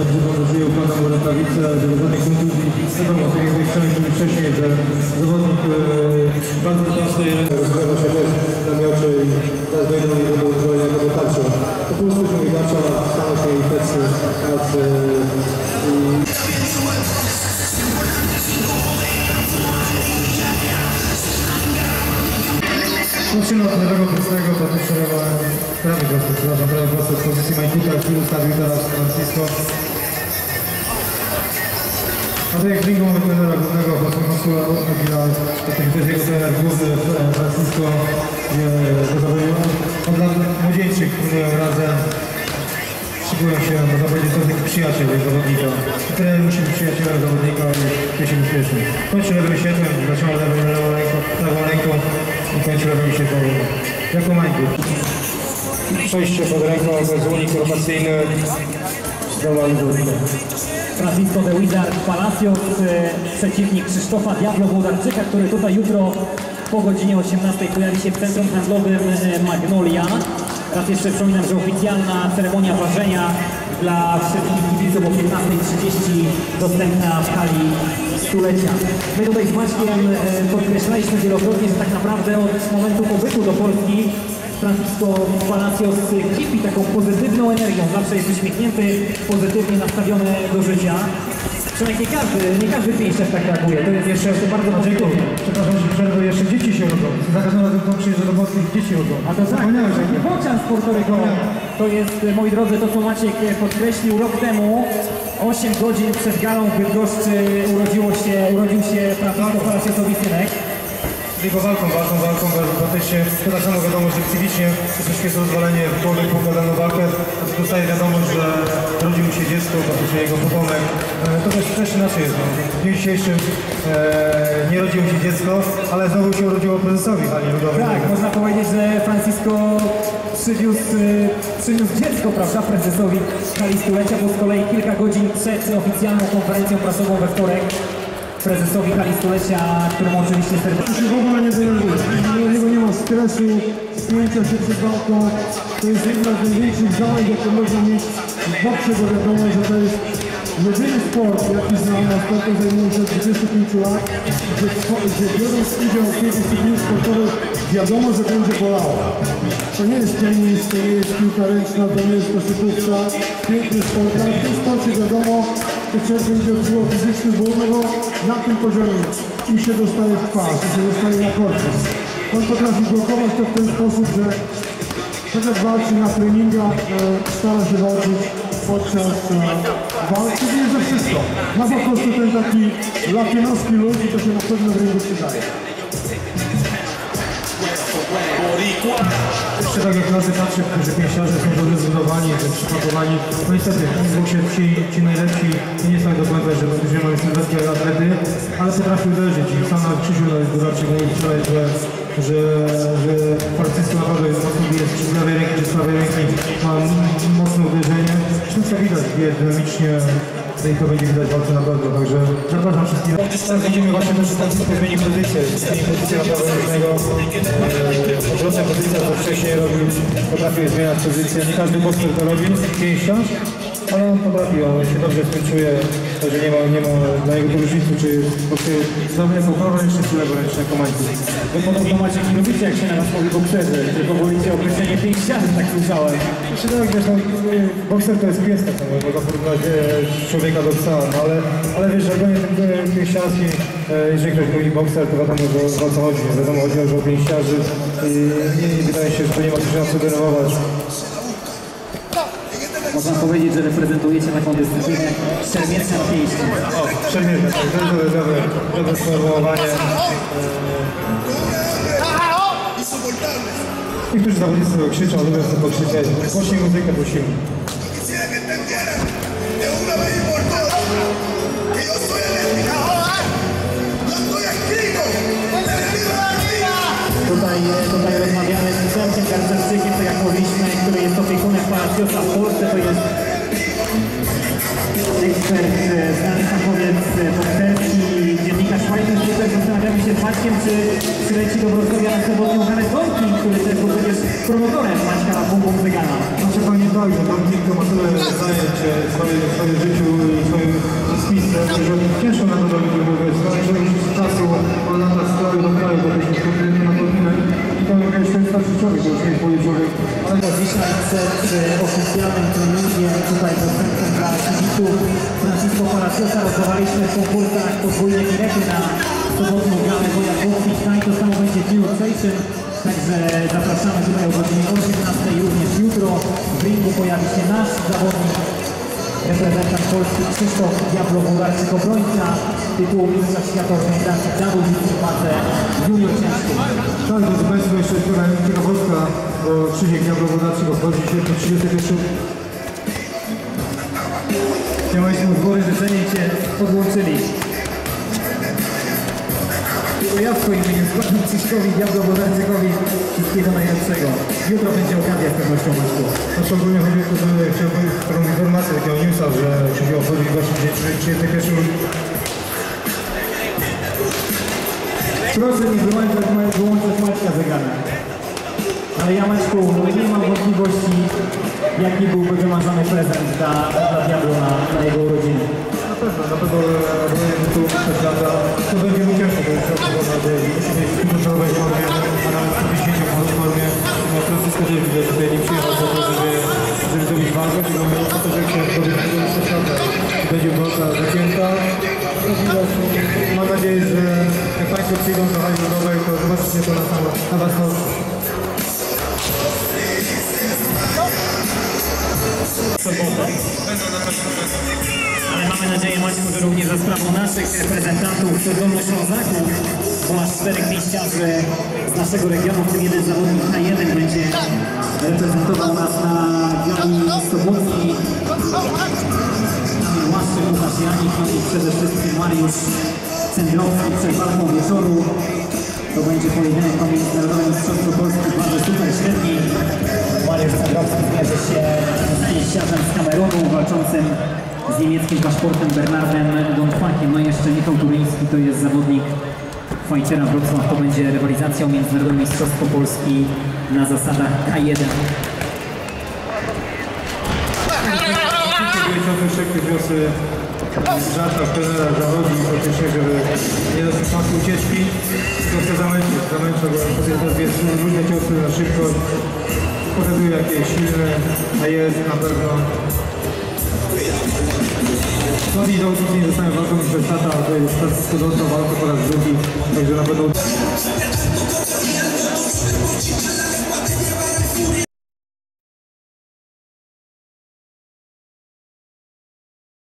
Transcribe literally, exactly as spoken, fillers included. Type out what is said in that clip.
że żyje układam mu rękawice, że do żadnych kontuzji. Wiadomo, tak jak powiedziałem wcześniej, że zawodnik e, bardzo często rozgrywa się też na miocze i teraz dojdą do niego do uzbrojenia tego tarczą. To po prostu się tarcza na stanach tej infekcji nad Zaczynamy od lewego prostego, potem szerowa prawy prosty, przepraszam, prawy prosty w pozycji Majkuta, który ustawił teraz Francisco. A tak jak ringu mamy trenera głównego, Francisco Nogila, to jest jego trener główny, Francisco, do zawodu. Od lat młodzieńczych trenują razem, szykują się, można powiedzieć, to jest taki przyjaciel zawodnika. Trener musi być przyjacielem zawodnika i to się bezpiecznie. Kończy lewym światłem, zaczyna lewą ręką, prawą ręką i kończy lewym światłem. Jako Mańku. Przejście pod ręką, to jest unik rotacyjny. Francisco de Wizard Palacios, przeciwnik Krzysztofa Diablo Włodarczyka, który tutaj jutro po godzinie osiemnastej pojawi się w centrum handlowym Magnolia. Raz jeszcze przypominam, że oficjalna ceremonia ważenia dla wszystkich kibiców o piętnastej trzydzieści dostępna w hali stulecia. My tutaj z Maćkiem podkreślaliśmy wielokrotnie, że tak naprawdę od momentu pobytu do Polski Francisco Palacios kipi taką pozytywną energią, zawsze jest uśmiechnięty, pozytywnie nastawiony do życia. Przynajmniej nie każdy, nie każdy pięściarz tak reaguje, to jest jeszcze to bardzo pozytywne. Przepraszam, że przerwę, jeszcze dzieci się rodzą. Za każdym razem to przyjeżdża do Polski, dzieci rodzą. A to tak, bocian z Puerto Rico. To jest, moi drodzy, to co Maciek podkreślił rok temu, osiem godzin przed galą w Bydgoszczy urodziło się, urodził się Francisco Palaciosowi synek. Tylko walką, walką, walką, bo też się, to tak samo wiadomo, że psychicznie troszeczkę jest rozwalenie w głowie, pokładaną walkę, a dostaje wiadomość, że rodzi mu się dziecko, praktycznie jego potomek. To też, też inaczej jest. No. W dniu dzisiejszym e, nie rodziło się dziecko, ale znowu się urodziło prezesowi hali ludowej. Tak, można powiedzieć, że Francisco przywiózł, przywiózł dziecko, prawda, prezesowi hali stulecia, bo z kolei kilka godzin przed oficjalną konferencją prasową we wtorek prezesowi hali stulecia, któremu oczywiście serdecznie... To się w ogóle nie denerwuje. U niego nie ma stresu, spięcia się przed walką. To jest jedna z największych zaląg, jakie można mieć w boksie, bo wiadomo, że to jest jedyny sport, jaki znam, na sportu zajmuję się od dwudziestu pięciu lat, że, że biorąc udział w tej dyscyplinie sportowej, wiadomo, że będzie bolało. To nie jest tenis, to nie jest piłka ręczna, to nie jest koszykówka, piękny sport, ale w tym sporcie wiadomo, że człowiek będzie odczuwał fizyczny ból, bo na tym poziomie i się dostaje w twarz, i się dostaje na korpus. On potrafi blokować to w ten sposób, że chociaż walczy na treningach, stara się walczyć podczas walki, to jest za wszystko. Ma po prostu ten taki latynoski lud i to się na pewno w ringu przydaje. Jeszcze tak jak razy patrzę, że pięściarze są dobrze zbudowani, przypakowani. No niestety, w się ci, ci najlepsi nie są do końca, że będziemy mieli sylweskie atlety, ale potrafią uderzyć. I sam nawet Krzysiu Włodarczyk mówił wczoraj, że, że, że Francisco naprawdę jest mocno bije czy z lewej ręki, czy z prawej ręki, ma mocne uderzenie. Wszystko widać, bije dynamicznie. I to będzie widać walce na pewno, także zapraszam wszystkich. Teraz widzimy właśnie też, że Francisco zmieni pozycję, zmieni pozycję na prawo różnego. Odwrotna pozycja, co wcześniej robił, potrafił zmieniać pozycję. Nie każdy bokser to robi, pięściarz, ale on potrafi, on się dobrze z tym czuje, że nie ma, nie ma dla niego różnicy, czy boksuje jako praworęczny, czy leworęczny, jako Mańku. Wy podobno macie nie lubicie, jak się na was mówi bokserzy, tylko wolicie określenie pięściarzy, tak słyszałem. Znaczy tak, wiesz, no, bokser to jest pies, tak samo, można porównać człowieka do psa, no, ale, ale wiesz, że ten pięściarski, jeżeli ktoś mówi bokser, to wiadomo, że o co chodzi, wiadomo, chodzi o pięściarzy i, i wydaje się, że to nie ma się na co denerwować. Można powiedzieć, że reprezentujecie taką dyscyplinę szermiercia na pięści. O, szermiercia, to jest dobre, dobre, dobre sformułowanie. Niektórzy zawodnicy sobie krzyczą, lubią sobie pokrzyczeć. Głośniej muzykę prosimy. Tutaj, tutaj rozmawiamy z Przemkiem Garczewczykiem, tak jak mówiliśmy, który jest opiekunem Palaciosa w Polsce, to jest ekspert, znany fachowiec bokserski, dziennikarz Fighting Super. Zastanawiamy się z Maćkiem, czy przyleci do Wrocławia na sobotnią galę Donki, który też był przecież promotorem Maćka na Bum Bum Zegana. Proszę Pani tak, że Donki kto ma tyle zajęć w swoim, w swoim życiu i w swoim spisce, że ciężko na to robić, bo wiesz, że już czasu on lata z kraju do kraju, bo też jest na kontynent i to jest ten starszy człowiek, to już nie jest młody człowiek. Ale To dzisiaj przed e, oficjalnym treningiem tutaj dostępnym dla kibiców Francisco Palaciosa rozdawaliśmy w konkursach podwójne bilety na sobotną galę Wojakowski. I to samo będzie w dniu jutrzejszym. Także zapraszamy tutaj o godzinie osiemnastej również jutro. W ringu pojawi się nasz zawodnik, reprezentant Polski Krzysztof Diablo Włodarczyk, obrońca tytułu mistrza świata organizacji W W C Pace junior ciężkiej. tak, drodzy Państwo, jeszcze ciekawostka, bo Krzysiek Diablo Włodarczyk obchodzi się po trzydziestym pierwszym. Miałeś mu zbory życzenie i Cię podłączyli. Tylko ja w swoim imieniu składam Krzysztofowi Diablo Włodarczykowi wszystkiego najlepszego. Jutro będzie okazja z pewnością Maćku. Znaczy ogólnie chodzi o to, że chciałbym taką informację, takiego newsa, że Krzysiek obchodzi właśnie trzydziestym pierwszym. Proszę nie wyłączać, wyłączać Maćka zegara. Ale ja Maćku nie mam wątpliwości, jaki byłby wymarzony prezent dla, dla Diablo na, na jego urodziny. Na pewno, na pewno obronie tu przez lata, to będzie mu ciężko, bo jest to nadzieję, że musi mieć kluczowej formie, a nawet w dziesięciu formie. Francisco też widzę, że tutaj nie przyjechał po to, żeby, żeby zrobić walkę, tylko miał po to, że chciał zrobić tego świata. Będzie walka zacięta. Mam nadzieję, że jak Państwo przyjdą do hali ludowej, to zobaczycie to na samo, na własną. Ale mamy nadzieję, Maćku, że również za sprawą naszych reprezentantów z Dolnoślązaków, bo masz czterech liściarzy z naszego regionu, w tym jeden zawodnik K jeden będzie reprezentował nas na gali Sobótki. Łaszczyk, Łukasz Janik, no i przede wszystkim Mariusz Cendrowski przed walką wieczoru. To będzie pojedynek o międzynarodowe mistrzostwo Polski w wadze super średniej. Mariusz Cendrowski zmierzy się z liściarzem z Kamerunu, walczącym z niemieckim paszportem Bernardem Dątwakiem. No i jeszcze Michał Turyński, to jest zawodnik Fajtera Wrocław. To będzie rywalizacja o międzynarodowe mistrzostwo Polski na zasadach K jeden. Miesiące szybkie wiosy żarta, trenera zawodzi praktycznie, żeby nie dać szansy ucieczki, tylko chce zamęczyć, zamęczyć, bo to jest różne ciosy na szybkość, pokazuje jakie silne, a jest na pewno. No i zawodnicy nie zostają walką przez tata, to jest Francisco dostał walkę po raz drugi, także na pewno